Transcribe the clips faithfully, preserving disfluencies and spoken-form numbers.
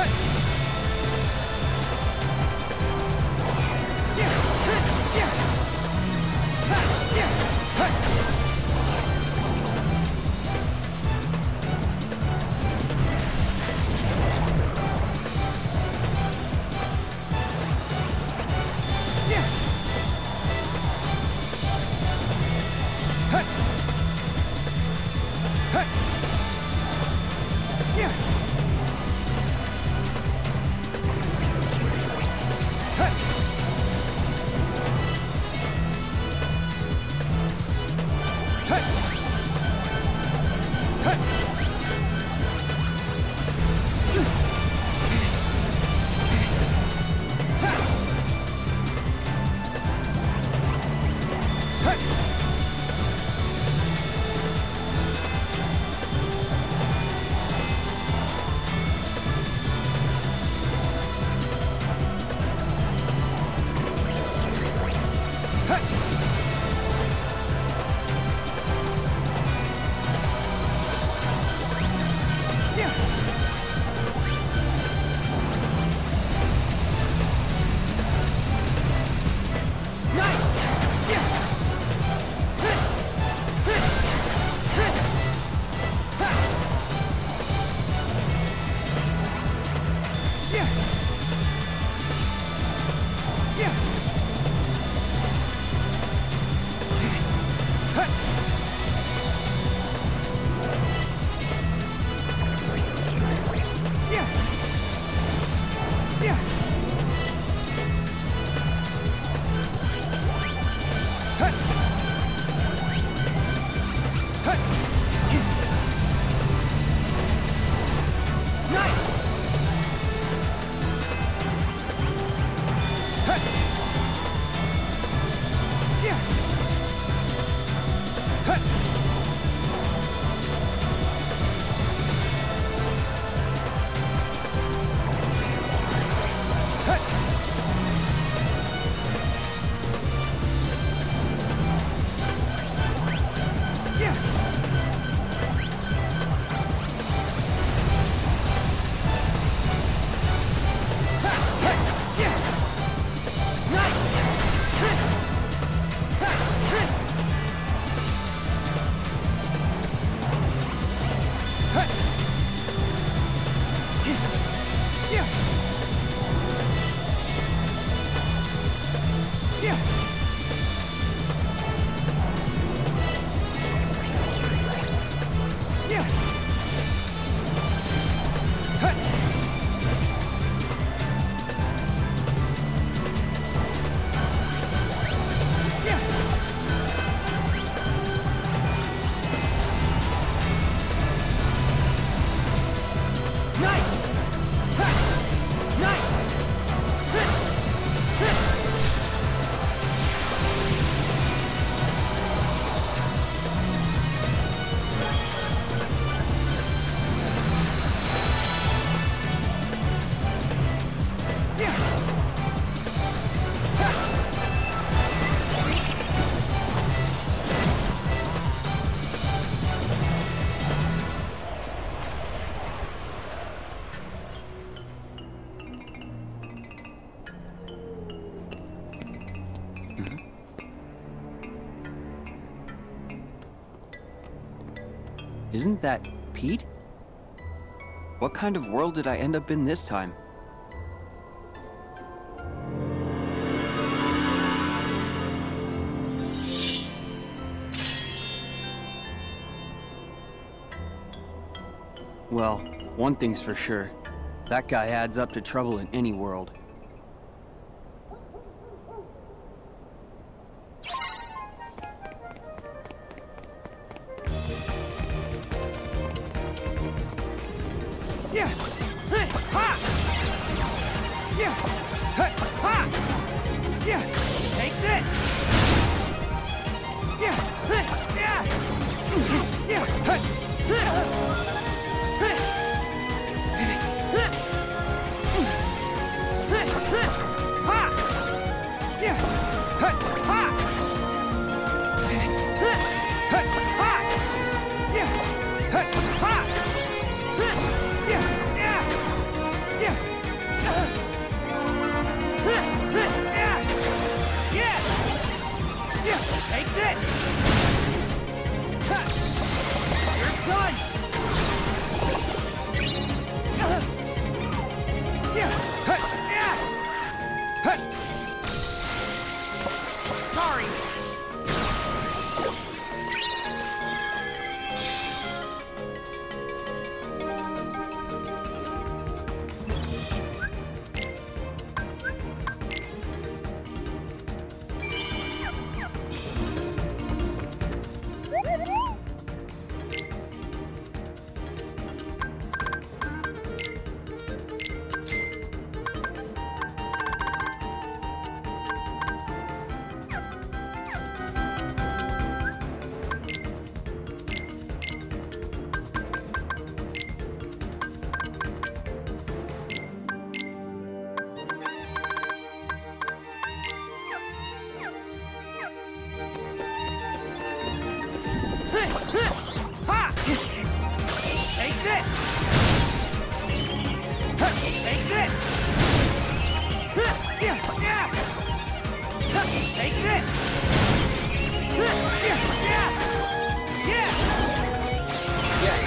Isn't that Pete? What kind of world did I end up in this time? Well, one thing's for sure. That guy adds up to trouble in any world. Yeah! this! Yeah, yeah! Take this! Yeah, yeah! Yeah! Yeah.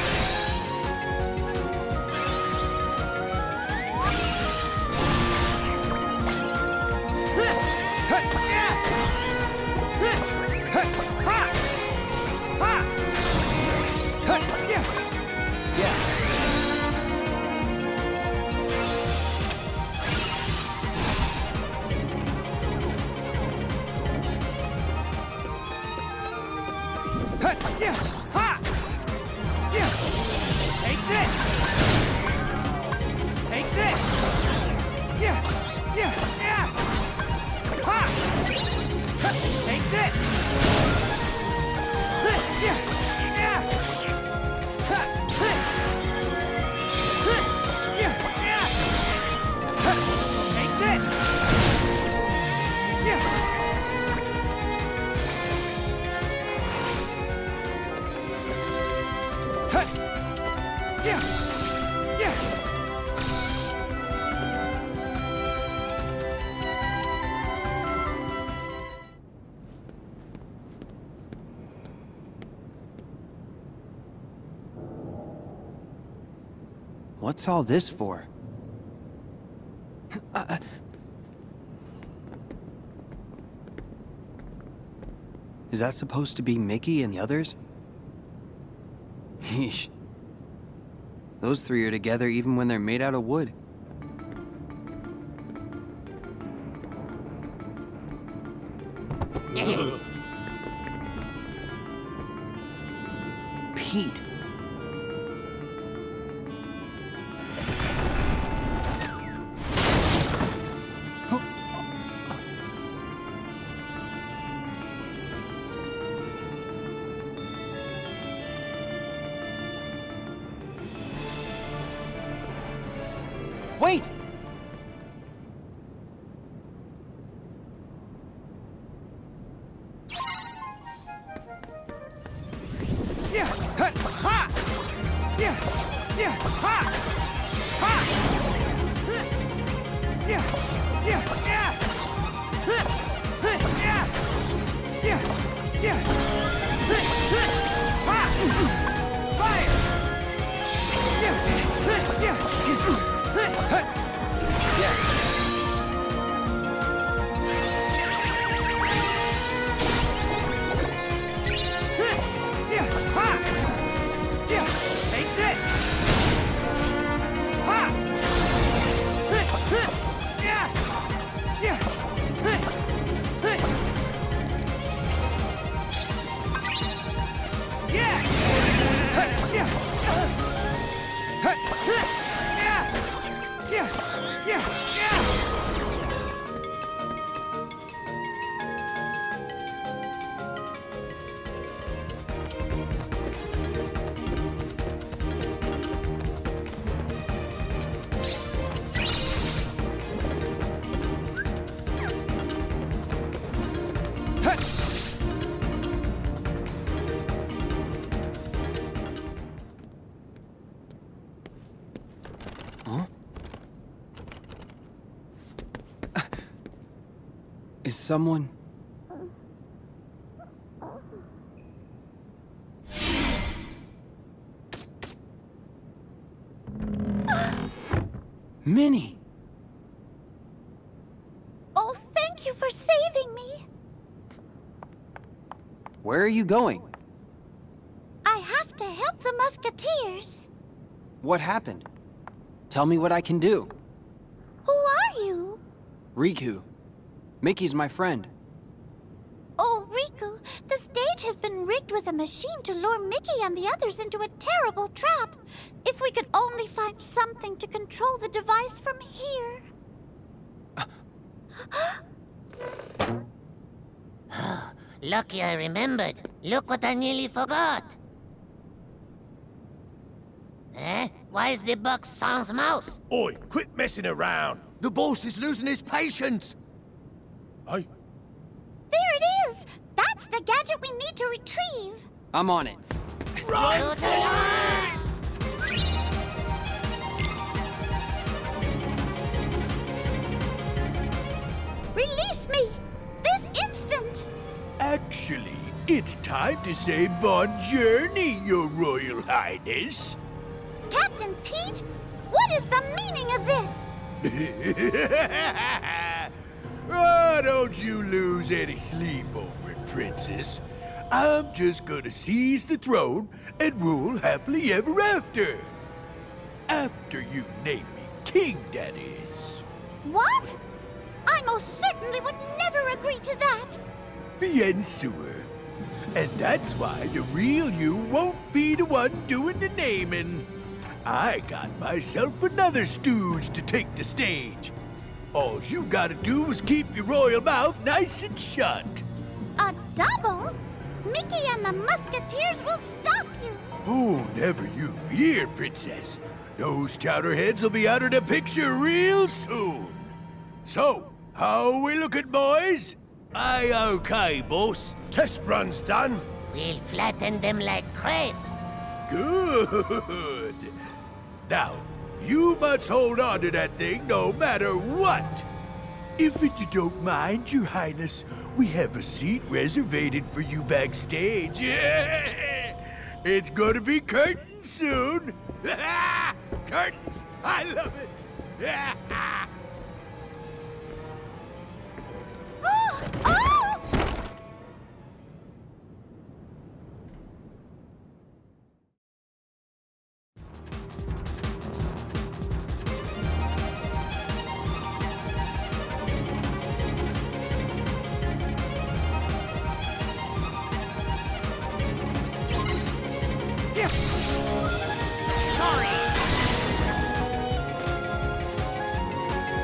Take this! Take this! Yeah! Yeah! Yeah! Ha! Take this! Yeah! Yeah! Ha! Yeah! Yeah! Take this! Yeah! Yeah! Yeah! What's all this for? Uh, Is that supposed to be Mickey and the others? Yeesh. Those three are together even when they're made out of wood. Pete. Wait! Yeah! Ha! Ha! Yeah! Yeah! Ha! Ha! Yeah! Yeah! Yeah! Yeah! Yeah! Yeah! Ha! Fire! Yeah! Yeah! Yeah. Yeah! Ha! Yeah! Take this! Ha! Yeah! Yeah! Yeah! Yeah! Yeah! Yeah! Yeah! Huh? Is someone... Minnie! Oh, thank you for saving me. Where are you going? I have to help the Musketeers. What happened? Tell me what I can do. Who are you? Riku. Mickey's my friend. Oh, Riku, the stage has been rigged with a machine to lure Mickey and the others into a terrible trap. If we could only find something to control the device from here. Lucky I remembered. Look what I nearly forgot. Eh? Why is the box sans mouse? Oi, quit messing around. The boss is losing his patience. Hey? There it is! That's the gadget we need to retrieve. I'm on it. Run To the for it! line! Actually, it's time to say bon journey, Your Royal Highness. Captain Pete, what is the meaning of this? Oh, don't you lose any sleep over it, Princess. I'm just gonna seize the throne and rule happily ever after. After you name me king, that is. What? I most certainly would never agree to that. Bien sûr. And that's why the real you won't be the one doing the naming. I got myself another stooge to take the stage. All you gotta do is keep your royal mouth nice and shut. A double? Mickey and the Musketeers will stop you. Oh, never you fear, Princess. Those chowderheads will be out of the picture real soon. So, how are we looking, boys? Aye, okay, boss. Test run's done. We'll flatten them like crepes. Good. Now, you must hold on to that thing no matter what. If you don't mind, Your Highness, we have a seat reservated for you backstage. It's gonna be curtains soon. Curtains! I love it. Oh! Oh! Yeah. Sorry.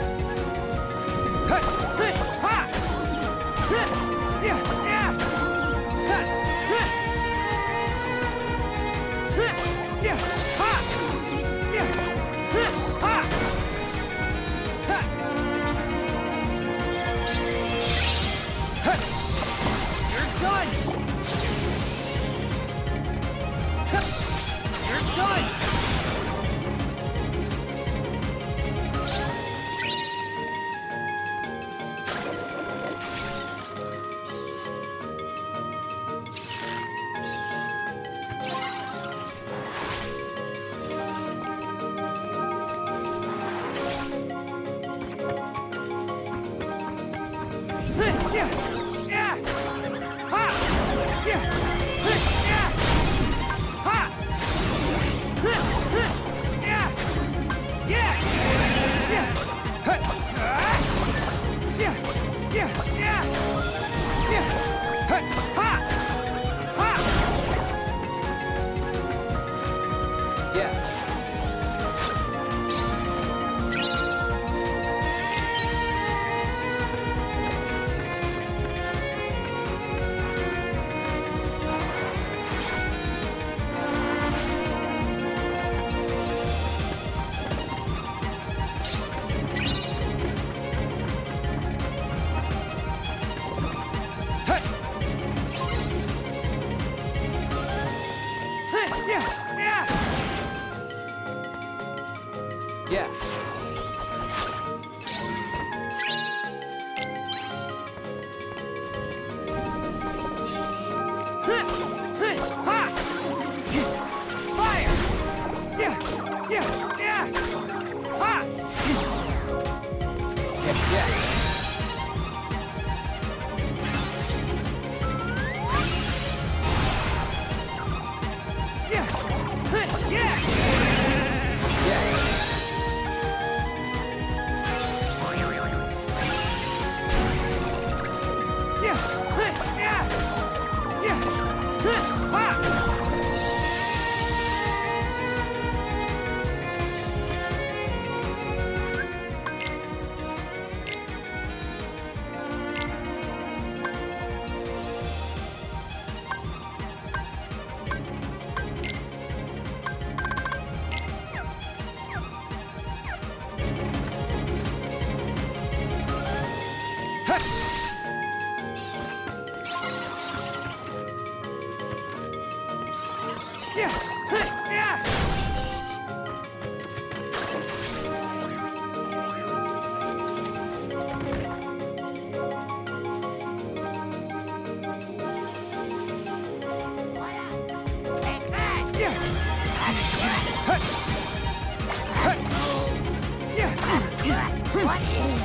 What?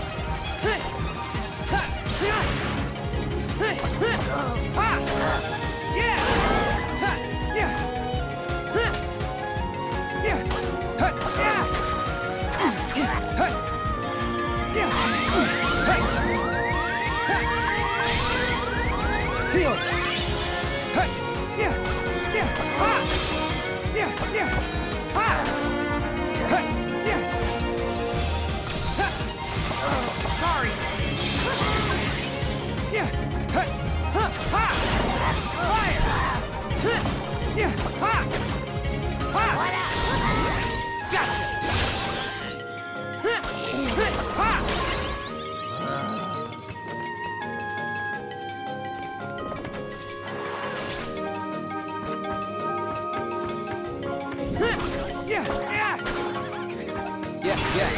Yeah, yeah.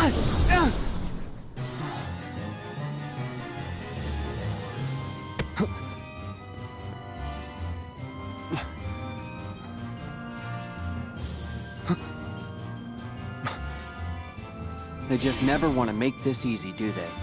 They just never want to make this easy, do they?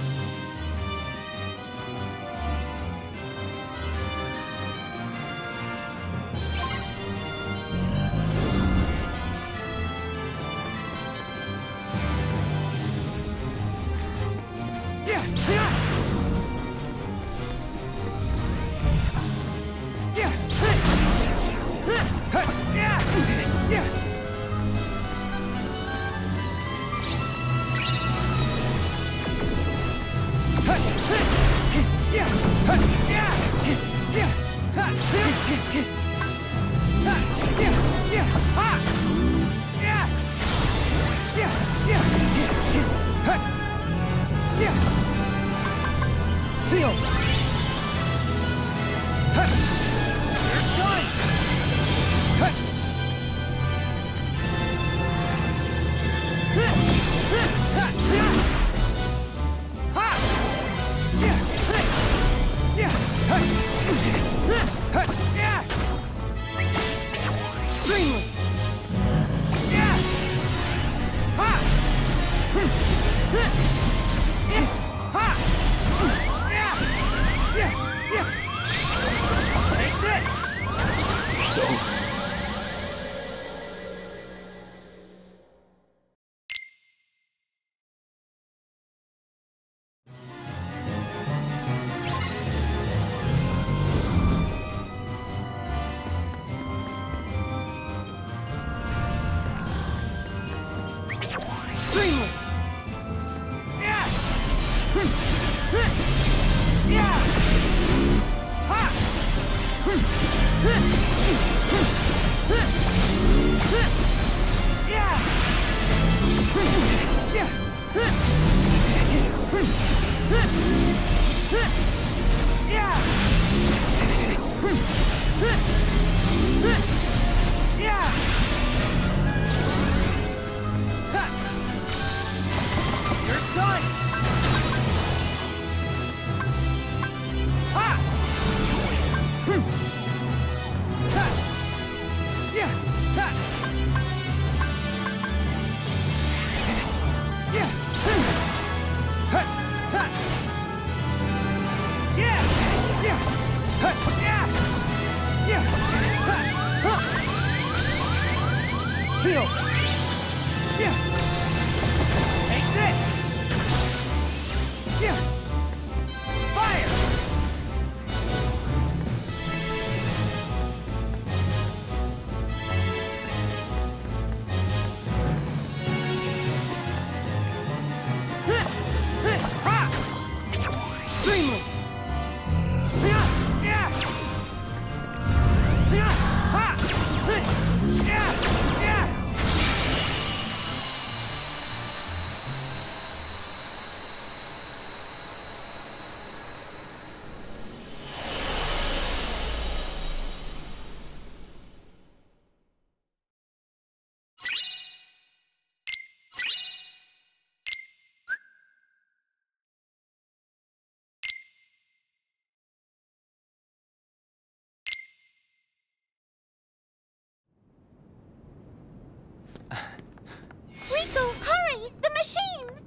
Riku, hurry! The machine!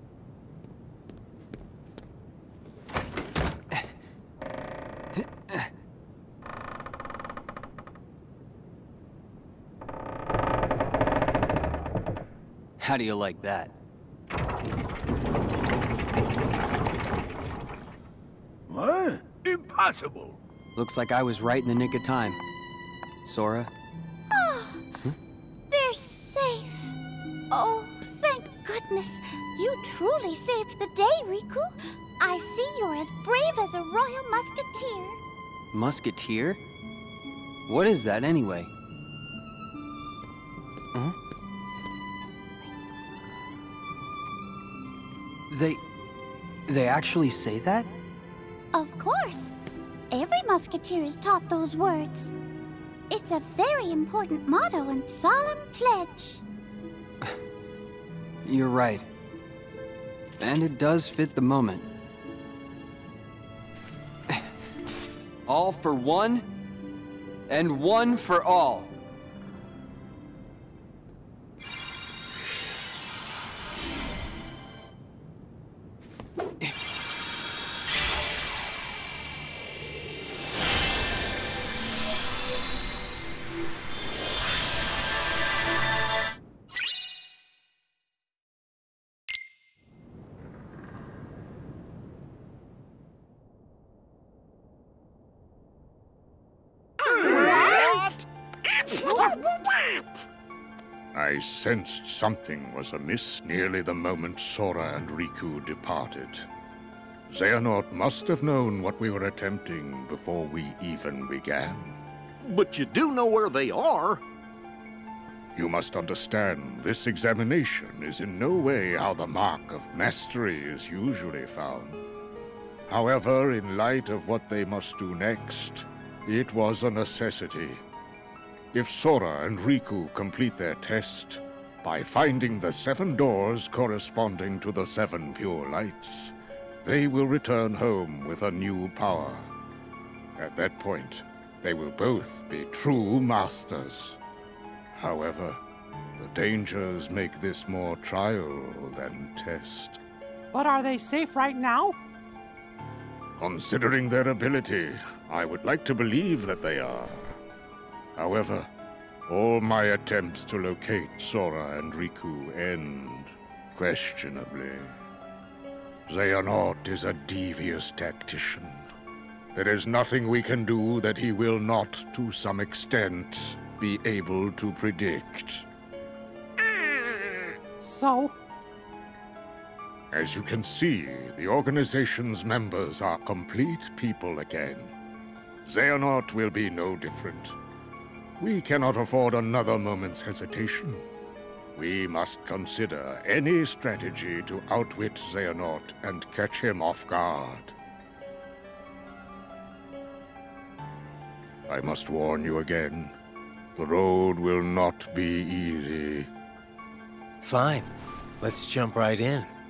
How do you like that? What? Impossible. Looks like I was right in the nick of time. Sora? Oh, they're safe. Oh, thank goodness. You truly saved the day, Riku. I see you're as brave as a royal musketeer. Musketeer? What is that anyway? Huh? They... they actually say that? Of course. Every musketeer is taught those words. It's a very important motto and solemn pledge. You're right. And it does fit the moment. All for one, and one for all. I sensed something was amiss nearly the moment Sora and Riku departed. Xehanort must have known what we were attempting before we even began. But you do know where they are. You must understand, this examination is in no way how the mark of mastery is usually found. However, in light of what they must do next, it was a necessity. If Sora and Riku complete their test, by finding the seven doors corresponding to the seven pure lights, they will return home with a new power. At that point, they will both be true masters. However, the dangers make this more trial than test. But are they safe right now? Considering their ability, I would like to believe that they are. However, all my attempts to locate Sora and Riku end questionably. Xehanort is a devious tactician. There is nothing we can do that he will not, to some extent, be able to predict. So? As you can see, the organization's members are complete people again. Xehanort will be no different. We cannot afford another moment's hesitation. We must consider any strategy to outwit Xehanort and catch him off guard. I must warn you again. The road will not be easy. Fine. Let's jump right in.